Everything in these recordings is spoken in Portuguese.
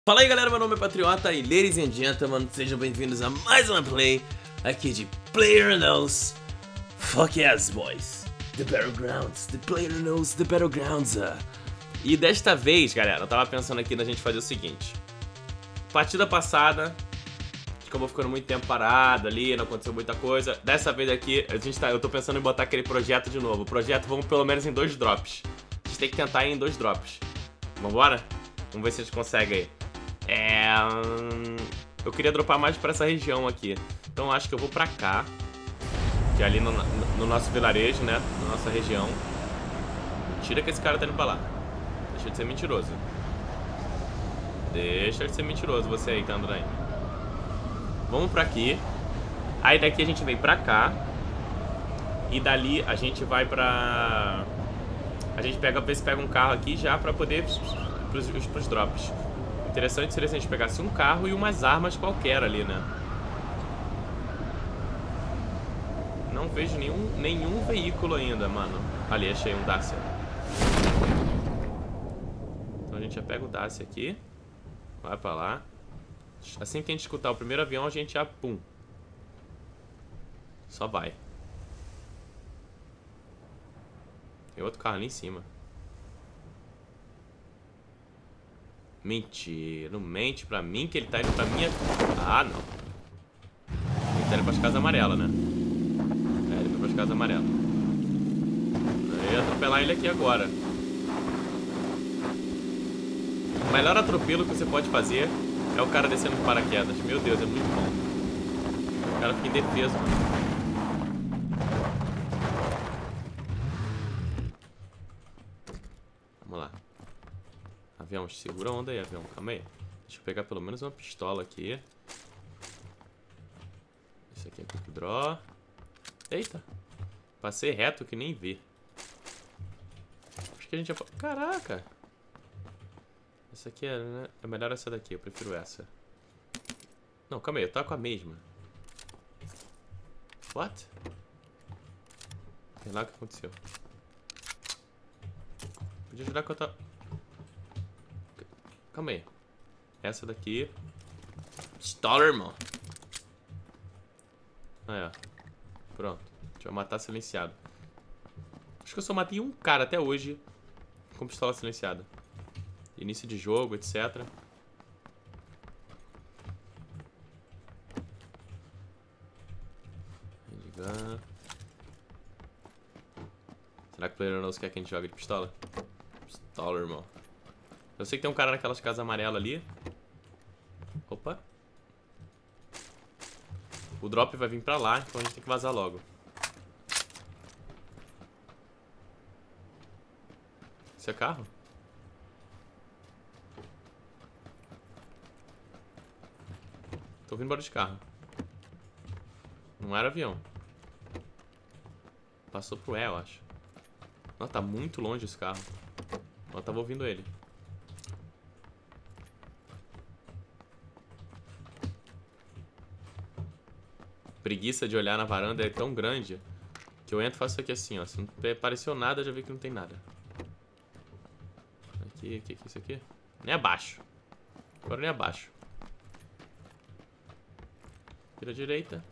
Fala aí galera, meu nome é Patriota e ladies and gentlemen, sejam bem-vindos a mais uma play aqui de PlayerUnknown's Fuck Yes Boys, The Battlegrounds, The PlayerUnknown's The Battlegrounds. E desta vez, galera, eu tava pensando aqui na gente fazer o seguinte: partida passada, acabou ficando muito tempo parado ali, não aconteceu muita coisa. Dessa vez aqui, eu tô pensando em botar aquele projeto de novo. O projeto vamos pelo menos em 2 drops. A gente tem que tentar ir em 2 drops. Vambora? Vamos ver se a gente consegue aí. Eu queria dropar mais pra essa região aqui. Então acho que eu vou pra cá, que é ali no nosso vilarejo, né? Na nossa região. Mentira que esse cara tá indo pra lá. Deixa de ser mentiroso. Deixa de ser mentiroso você aí que tá andando aí. Vamos pra aqui. Aí daqui a gente vem pra cá. E dali a gente vai pra... A gente vê se pega um carro aqui já pra poder pros drops. Interessante seria se a gente pegasse um carro e umas armas qualquer ali, né? Não vejo nenhum veículo ainda, mano. Ali, achei um Dacia. Então a gente já pega o Dacia aqui. Vai pra lá. Assim que a gente escutar o primeiro avião, a gente já pum. Só vai. Tem outro carro ali em cima. Mentira, não mente pra mim que ele tá indo pra minha... Ah, não. Ele tá indo pras casas amarelas, né? É, ele vai pras casas amarelas. Eu ia atropelar ele aqui agora. O melhor atropelo que você pode fazer é o cara descendo de paraquedas. Meu Deus, é muito bom. O cara fica indefeso, mano. Vamos lá. Avião, segura a onda aí, avião. Calma aí. Deixa eu pegar pelo menos uma pistola aqui. Esse aqui é Quick Draw. Eita. Passei reto que nem vi. Acho que a gente já... Caraca. Essa aqui é melhor essa daqui. Eu prefiro essa. Não, calma aí. Eu tava com a mesma. What? Sei lá o que aconteceu. Podia ajudar com a outra... Calma aí. Essa daqui. Pistola, irmão. Aí, ó. Pronto. Deixa eu matar silenciado. Acho que eu só matei um cara até hoje com pistola silenciada. Início de jogo, etc. Handgun. Será que o PlayerUnknown's quer que a gente jogue de pistola? Pistola, irmão. Eu sei que tem um cara naquelas casas amarelas ali. Opa. O drop vai vir pra lá, então a gente tem que vazar logo. Esse é carro? Tô ouvindo barulho de carro. Não era avião. Passou pro E, eu acho. Não, tá muito longe esse carro. Eu tava ouvindo ele. Preguiça de olhar na varanda é tão grande que eu entro e faço isso aqui assim, ó. Se não apareceu nada, já vi que não tem nada. Aqui, que é isso aqui? Nem abaixo. Agora nem abaixo. Vira à direita.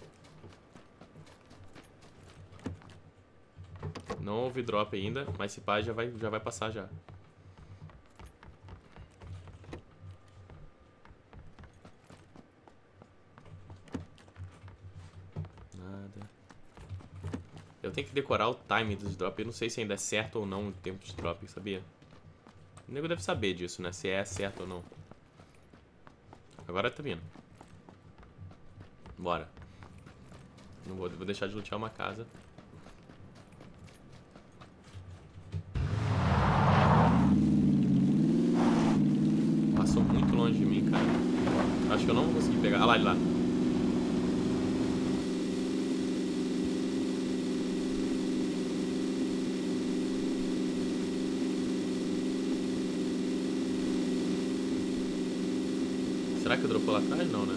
Não houve drop ainda, mas esse pá já vai passar já. Eu tenho que decorar o time dos drops. Eu não sei se ainda é certo ou não o tempo de drop, sabia? O nego deve saber disso, né? Se é certo ou não. Agora tá vindo. Bora. Não vou deixar de lutear uma casa. Passou muito longe de mim, cara. Acho que eu não vou conseguir pegar. Ah lá, ele lá. Será que dropou lá atrás? Não, né?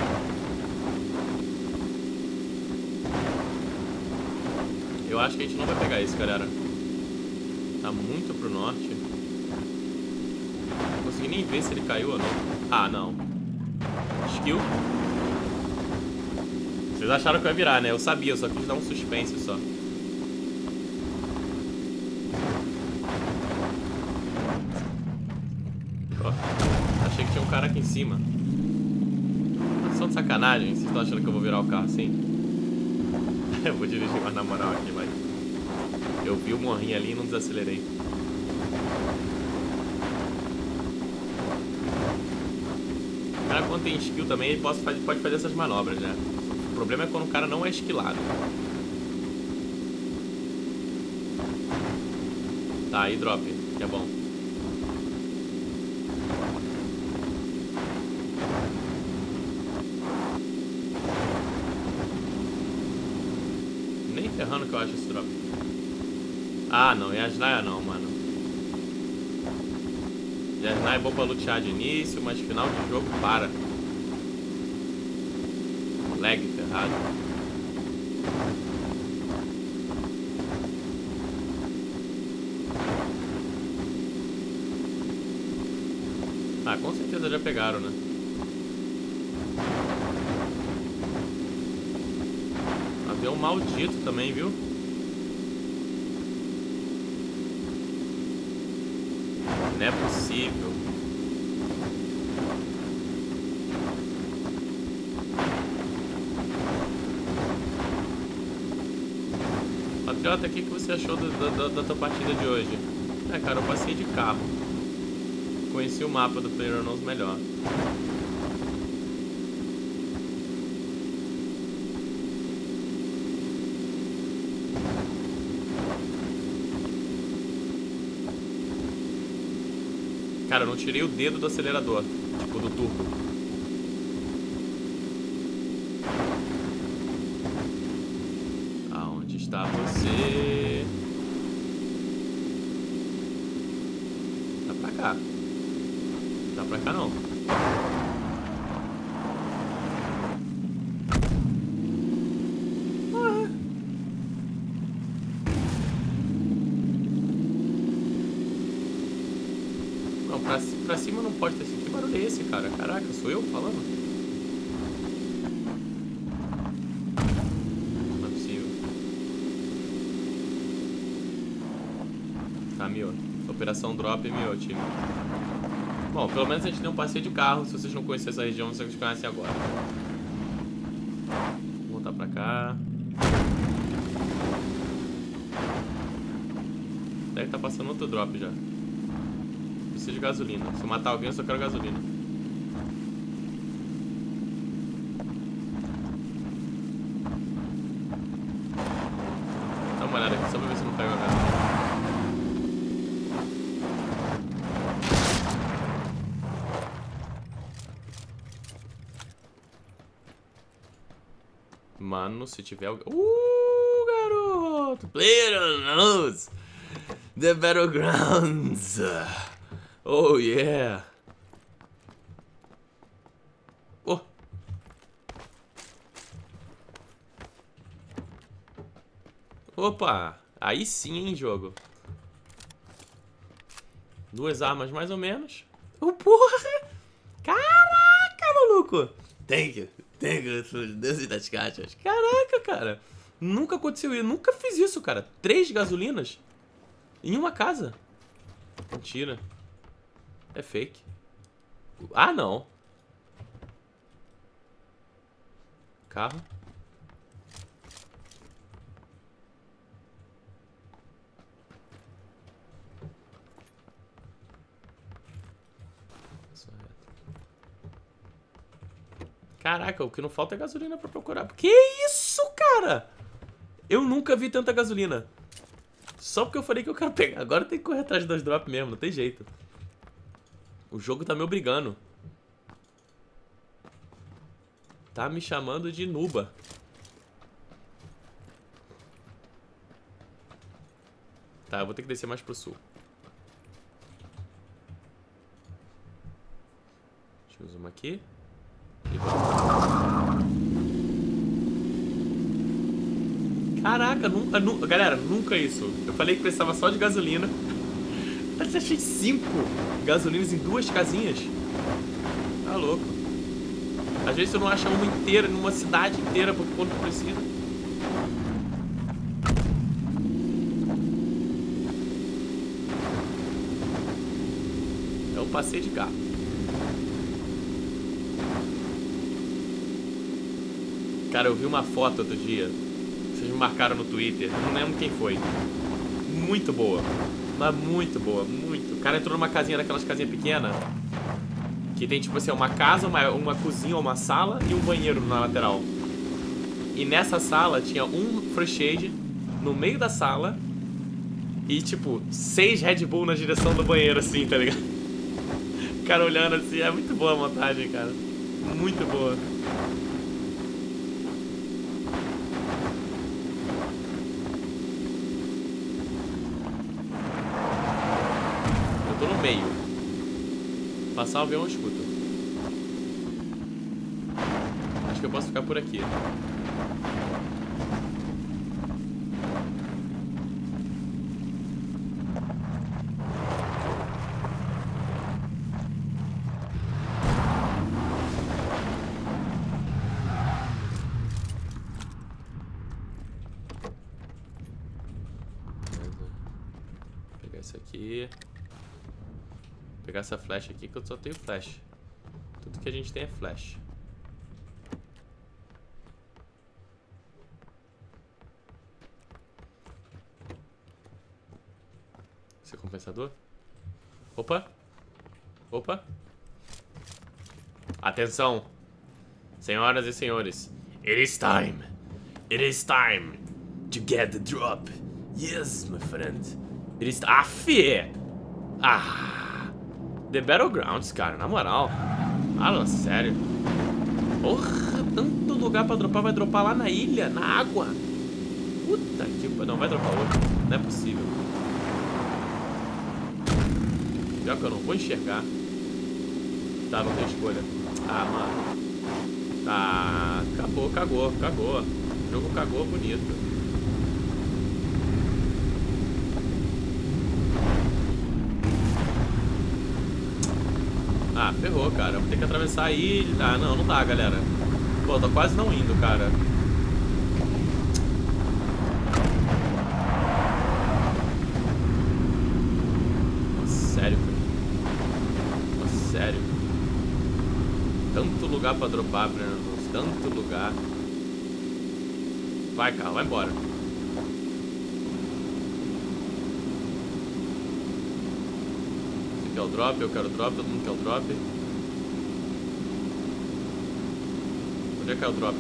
Eu acho que a gente não vai pegar esse, galera. Tá muito pro norte. Não consegui nem ver se ele caiu ou não. Ah, não. Skill. Vocês acharam que eu ia virar, né? Eu sabia, eu só quis dar um suspense só. Oh, achei que tinha um cara aqui em cima. Só de sacanagem, vocês estão achando que eu vou virar o carro assim? Eu vou dirigir mais na moral aqui, vai. Eu vi o morrinho ali e não desacelerei. O cara, quando tem skill também, ele pode fazer essas manobras, né? O problema é quando o cara não é esquilado. Tá, aí drop, que é bom. Nem ferrando que eu acho esse drop. Ah, não, Yasnaya não, mano. Yasnaya é bom pra lutear de início, mas final de jogo para. Lag ferrado. Ah, com certeza já pegaram, né? Avião maldito também, viu? Não é possível. Patriota, o que você achou da tua partida de hoje? É, cara, eu passei de carro. Conheci o mapa do PlayerUnknown's melhor. Cara, eu não tirei o dedo do acelerador, tipo do turbo. Aonde está você? Tá pra cá. Tá pra cá não. Não, pra cima não pode ter sido. Que barulho é esse, cara? Caraca, sou eu falando? Não é possível. Tá, Mio. Operação Drop, Mio, time. Bom, pelo menos a gente deu um passeio de carro. Se vocês não conhecem essa região, vocês conhecem agora. Vou voltar pra cá. Deve estar passando outro drop já. Preciso de gasolina. Se eu matar alguém, eu só quero gasolina. Dá uma olhada aqui só pra ver se não pega a gasolina. Mano, se tiver alguém... garoto! PlayerUnknown's The Battlegrounds. Oh, yeah. Oh. Opa. Aí sim, hein, jogo. 2 armas mais ou menos. Oh, porra. Caraca, maluco. Thank you. Deus das caixas. Caraca, cara. Nunca aconteceu isso. Nunca fiz isso, cara. 3 gasolinas em uma casa. Mentira. É fake. Ah, não. Carro. Caraca, o que não falta é gasolina pra procurar. Que isso, cara? Eu nunca vi tanta gasolina. Só porque eu falei que eu quero pegar. Agora tem que correr atrás dos drops mesmo, não tem jeito. O jogo tá me obrigando. Tá me chamando de nuba. Tá, eu vou ter que descer mais pro sul. Deixa eu zoom aqui. E caraca, nunca, galera, nunca isso. Eu falei que precisava só de gasolina. Eu achei 5 gasolinas em 2 casinhas. Tá louco. Às vezes você não acha uma inteira, numa cidade inteira, por quanto precisa. É um passeio de carro. Cara, eu vi uma foto outro dia. Vocês me marcaram no Twitter. Não lembro quem foi. Muito boa. Mas muito boa, muito. O cara entrou numa casinha daquelas casinhas pequenas. Que tem tipo assim, uma casa, uma cozinha, uma sala e um banheiro na lateral. E nessa sala tinha um Fresh Aid no meio da sala. E tipo, 6 Red Bull na direção do banheiro assim, tá ligado? O cara olhando assim, é muito boa a montagem, cara. Muito boa. No meio. Passar o avião eu escuto. Acho que eu posso ficar por aqui. Vou pegar isso aqui. Vou pegar essa flecha aqui que eu só tenho flash. Tudo que a gente tem é flash. Esse é compensador? Opa! Opa! Atenção! Senhoras e senhores, it is time! It is time to get the drop! Yes, my friend! It is... Ah, fé! Ah! The Battlegrounds, cara, na moral. Fala sério. Porra, tanto lugar pra dropar. Vai dropar lá na ilha, na água. Puta que... Não, vai dropar outro. Não é possível. Pior que eu não vou enxergar. Tá, não tem escolha. Ah, mano. Ah, acabou, cagou, cagou. O jogo cagou bonito. Ah, ferrou, cara. Vou ter que atravessar a ilha. Ah, não, não dá, galera. Pô, tô quase não indo, cara. Sério, cara. Sério. Tanto lugar pra dropar, Breno. Tanto lugar. Vai, cara, vai embora. Você quer o drop? Eu quero o drop. Todo mundo quer o drop. Onde é que é o drop?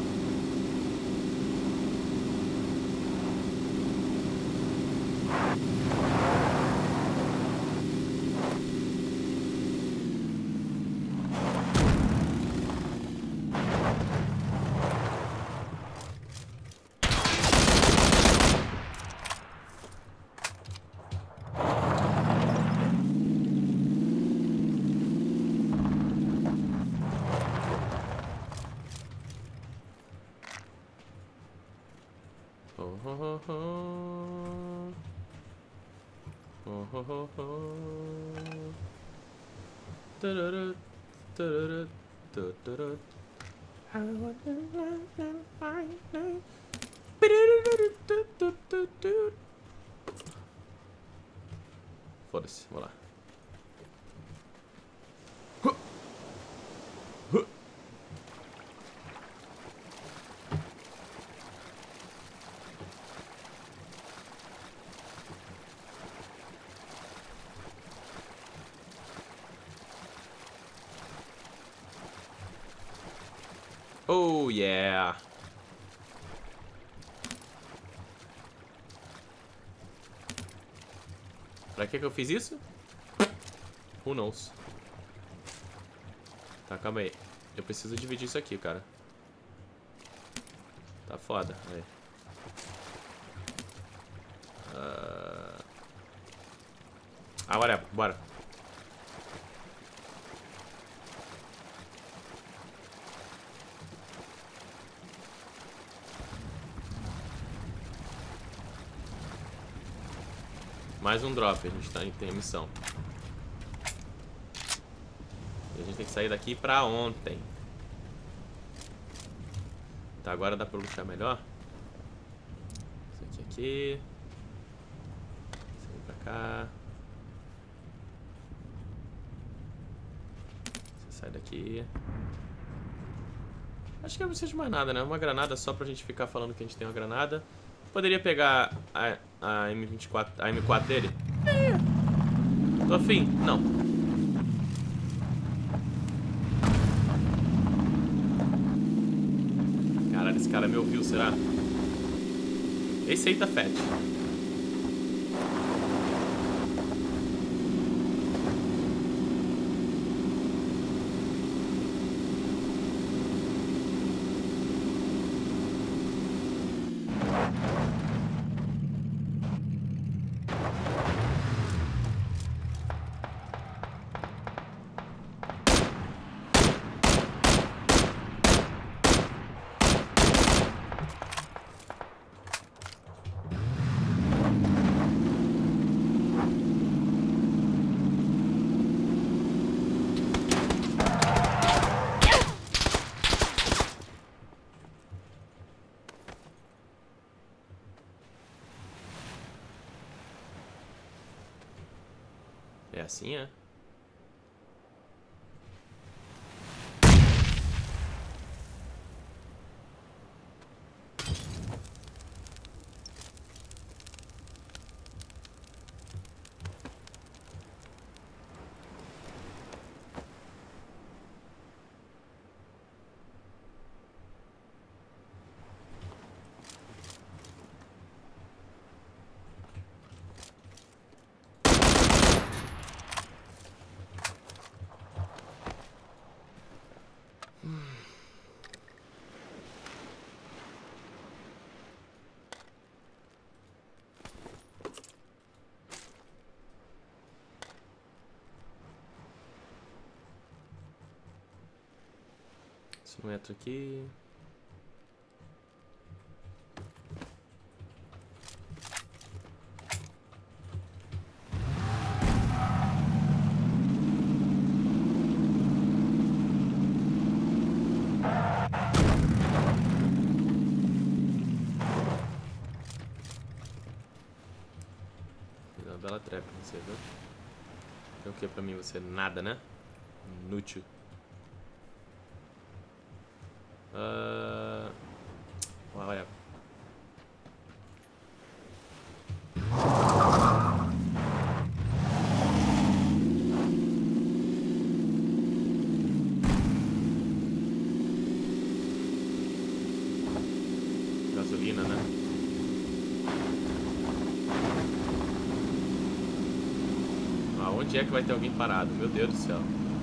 Foda-se, vamos lá. Oh, yeah. Pra que eu fiz isso? Who knows? Tá, calma aí. Eu preciso dividir isso aqui, cara. Tá foda. Aí. Bora, bora. Mais um drop, a gente tem a missão. E a gente tem que sair daqui pra ontem. Tá, agora dá pra lutar melhor. Isso aqui. Isso aí pra cá. Você sai daqui. Acho que não precisa de mais nada, né? Uma granada só pra gente ficar falando que a gente tem uma granada. Poderia pegar a M24, a M4 dele? Tô afim? Não. Caralho, esse cara me ouviu, será? Esse aí tá fat. É assim, é? Isso não entra aqui. Fiz uma bela trap pra você, viu? Tem o que pra mim? Você nada, né? Inútil. Olha. Gasolina, né? Aonde é que vai ter alguém parado? Meu Deus do céu.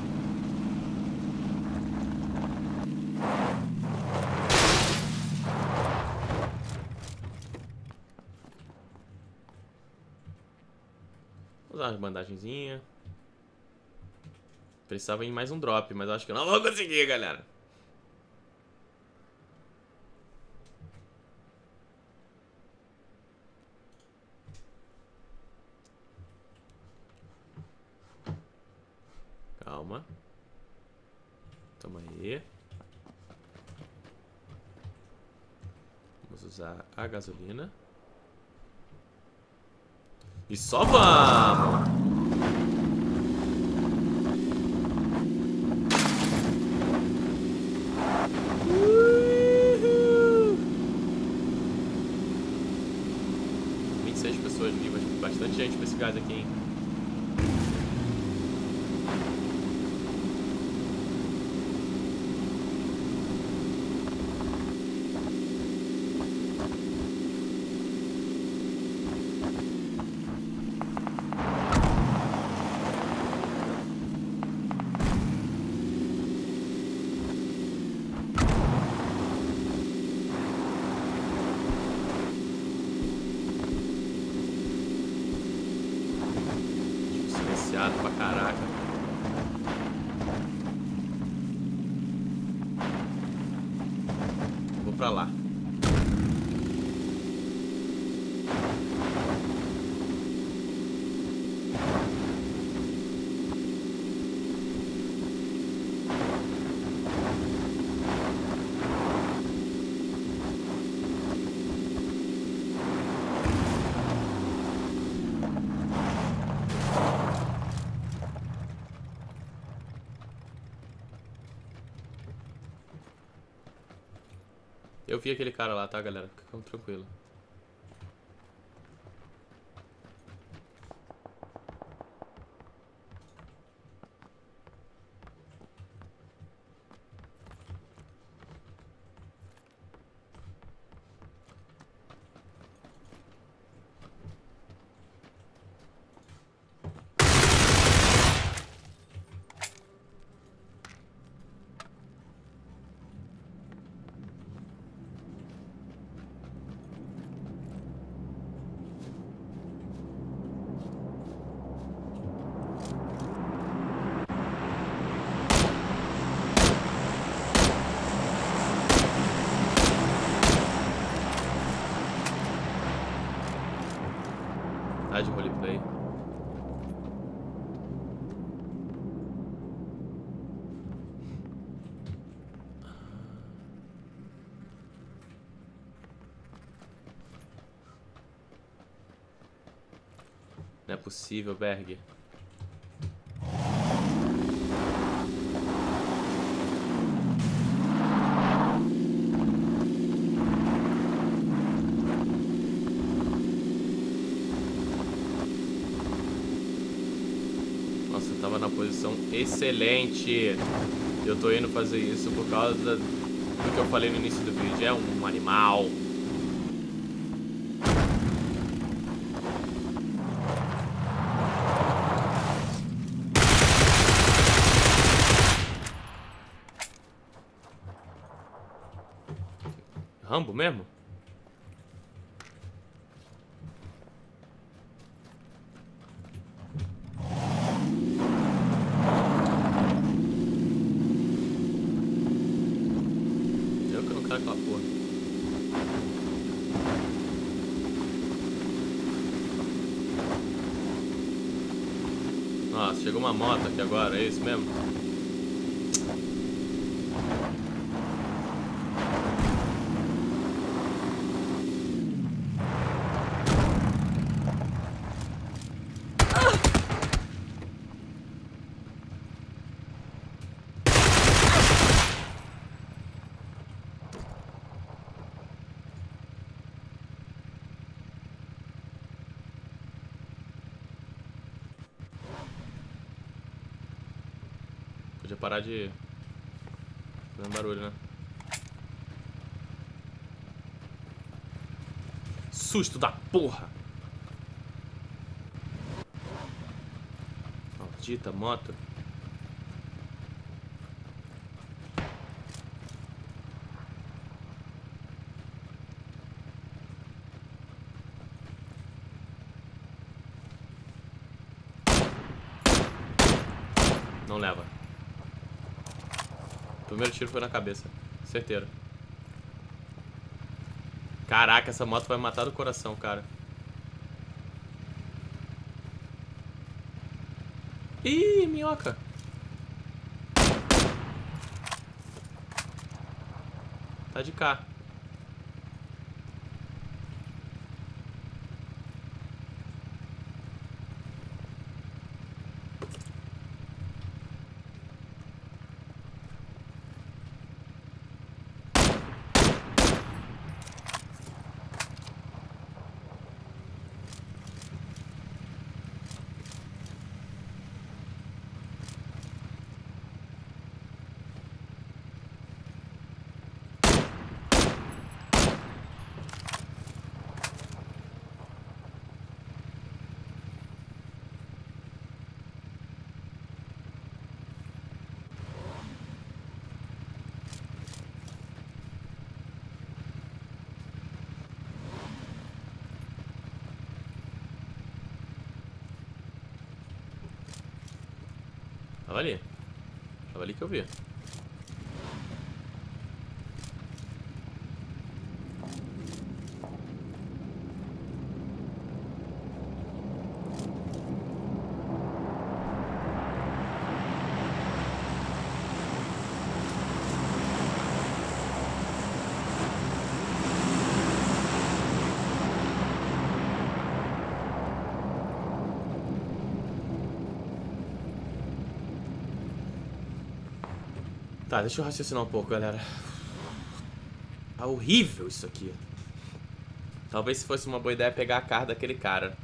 Vou usar uma bandagenzinha. Precisava ir em mais um drop, mas acho que eu não vou conseguir, galera. Calma. Toma aí. Vamos usar a gasolina. E só vamos! Uhul. 26 pessoas vivas, bastante gente pra esse gás aqui, hein? Pra caraca. Vou pra lá. Eu vi aquele cara lá, tá, galera? Fica tranquilo. De roleplay. Não é possível, Berg. Tava na posição excelente. Eu tô indo fazer isso por causa do que eu falei no início do vídeo. É um animal. Rambo mesmo? Aquela porra. Nossa, chegou uma moto aqui agora, é isso mesmo? Podia parar de fazer barulho, né? Susto da porra! Maldita moto. Não leva. O primeiro tiro foi na cabeça. Certeiro. Caraca, essa moto vai matar do coração, cara. Ih, minhoca. Tá de cá. Tava ali. Tava ali que eu vi. Tá, deixa eu raciocinar um pouco, galera. Tá horrível isso aqui. Talvez se fosse uma boa ideia pegar a carta daquele cara.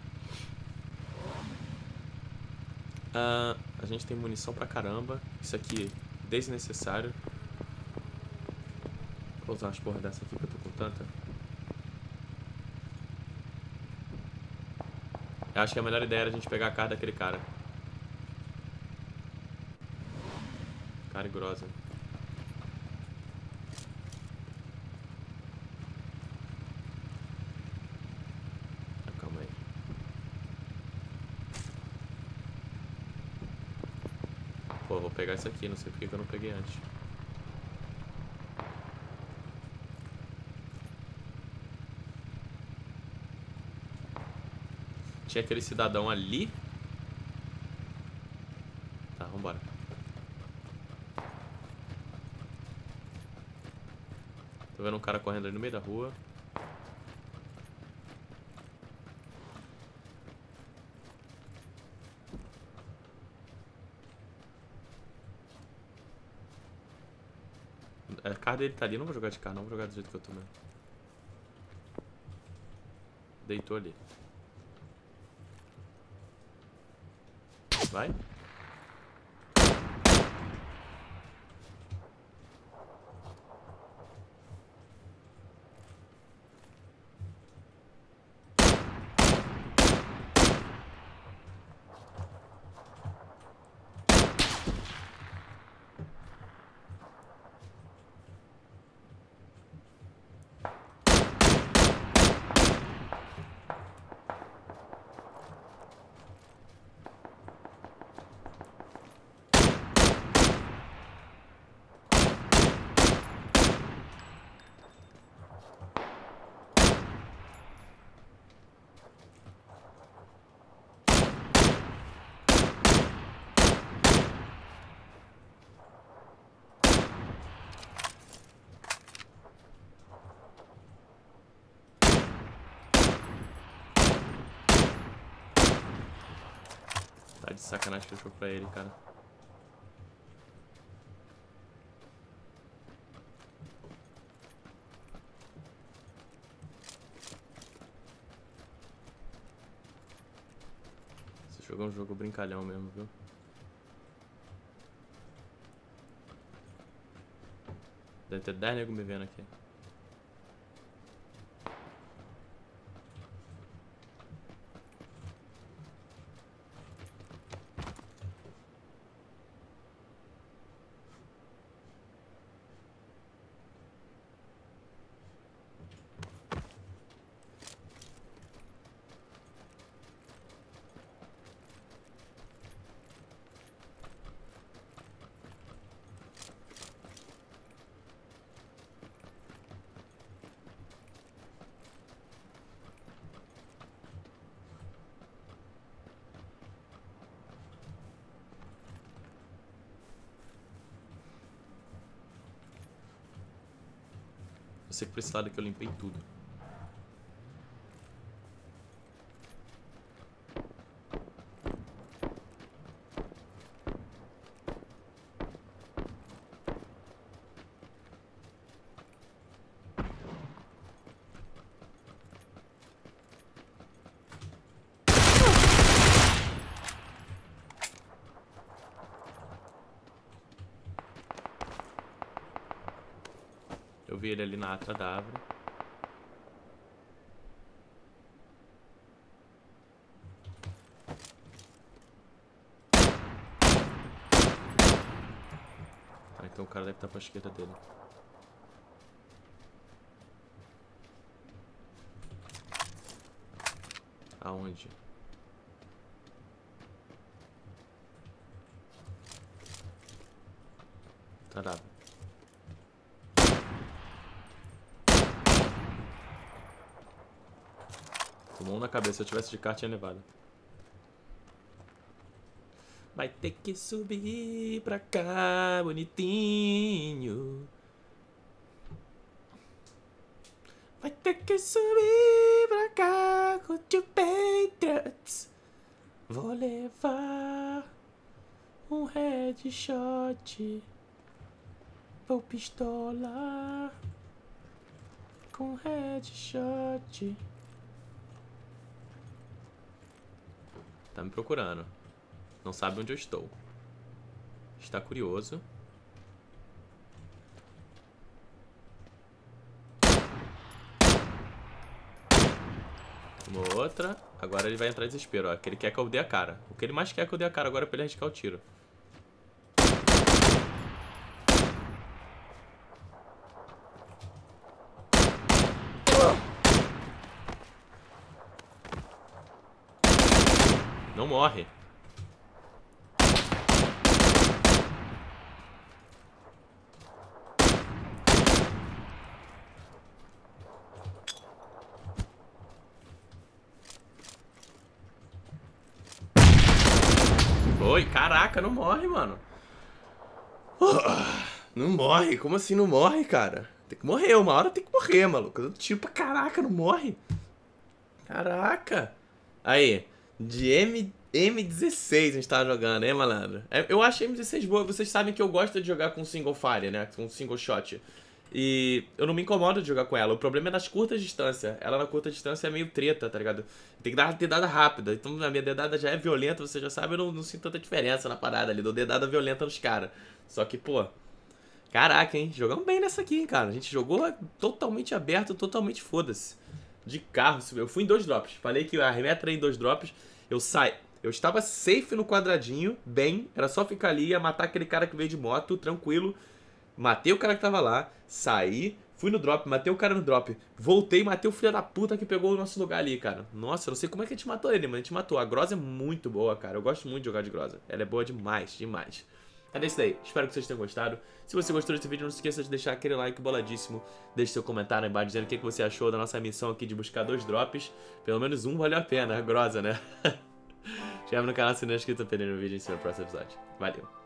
A gente tem munição pra caramba. Isso aqui, desnecessário. Vou usar umas porra dessa aqui que eu tô com tanta. Eu acho que a melhor ideia era a gente pegar a carta daquele cara. Cara grossa. Calma aí. Pô, vou pegar isso aqui, não sei porque que eu não peguei antes. Tinha aquele cidadão ali. Tá, vambora. Tô vendo um cara correndo ali no meio da rua. A cara dele tá ali, não vou jogar de cara, não vou jogar do jeito que eu tô mesmo. Deitou ali. Vai. Tá de sacanagem que eu jogo pra ele, cara. Esse jogo é um jogo brincalhão mesmo, viu? Deve ter 10 nego me vendo aqui. Eu sei que pra esse lado aqui eu limpei tudo. Eu vi ele ali na atra da árvore. Tá, então o cara deve estar pra esquerda dele. Aonde? Tá dado. Tomou um na cabeça, se eu tivesse de carro tinha levado. Vai ter que subir pra cá, bonitinho. Vai ter que subir pra cá com o Patriots. Vou levar um headshot. Vou pistolar. com headshot. Tá me procurando. Não sabe onde eu estou. Está curioso. Uma outra. Agora ele vai entrar em desespero, ó. Que ele quer que eu dê a cara. O que ele mais quer é que eu dê a cara agora é pra ele arriscar o tiro. Não morre. Oi, caraca, não morre, mano. Não morre, como assim não morre, cara? Tem que morrer, uma hora tem que morrer, maluco. Tipo, caraca, não morre. Caraca. Aí, de M16 a gente tava jogando, hein, malandro? Eu acho M16 boa, vocês sabem que eu gosto de jogar com single fire, né? Com single shot. E eu não me incomodo de jogar com ela. O problema é nas curtas distâncias. Ela na curta distância é meio treta, tá ligado? Tem que dar uma dedada rápida. Então a minha dedada já é violenta, você já sabe, eu não sinto tanta diferença na parada ali. Dou dedada violenta nos caras. Só que, pô... Caraca, hein? Jogamos bem nessa aqui, hein, cara. A gente jogou totalmente aberto, totalmente foda-se. De carro. Eu fui em 2 drops. Falei que a meta era em 2 drops. Eu saí... Eu estava safe no quadradinho, bem. Era só ficar ali, ia matar aquele cara que veio de moto, tranquilo. Matei o cara que tava lá, saí, fui no drop, matei o cara no drop, voltei e matei o filho da puta que pegou o nosso lugar ali, cara. Nossa, eu não sei como é que a gente matou ele, mas a gente matou. A Groza é muito boa, cara. Eu gosto muito de jogar de Groza. Ela é boa demais, demais. É isso daí. Espero que vocês tenham gostado. Se você gostou desse vídeo, não se esqueça de deixar aquele like boladíssimo. Deixe seu comentário aí embaixo dizendo o que você achou da nossa missão aqui de buscar 2 drops. Pelo menos um valeu a pena, a Groza, né? Inscreve no canal se não é inscrito pra perder o vídeo e se vê no próximo episódio. Valeu.